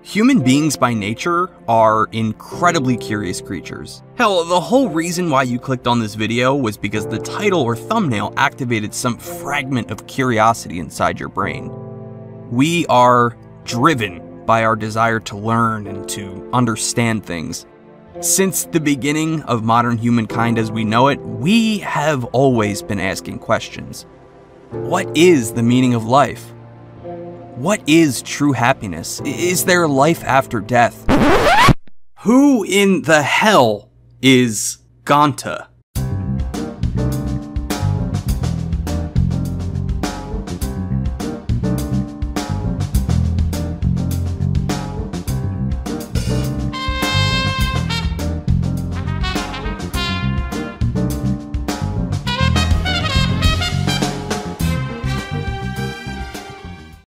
Human beings by nature are incredibly curious creatures. Hell, the whole reason why you clicked on this video was because the title or thumbnail activated some fragment of curiosity inside your brain. We are driven by our desire to learn and to understand things. Since the beginning of modern humankind as we know it, we have always been asking questions. What is the meaning of life? What is true happiness? Is there life after death? Who in the hell is Ganta?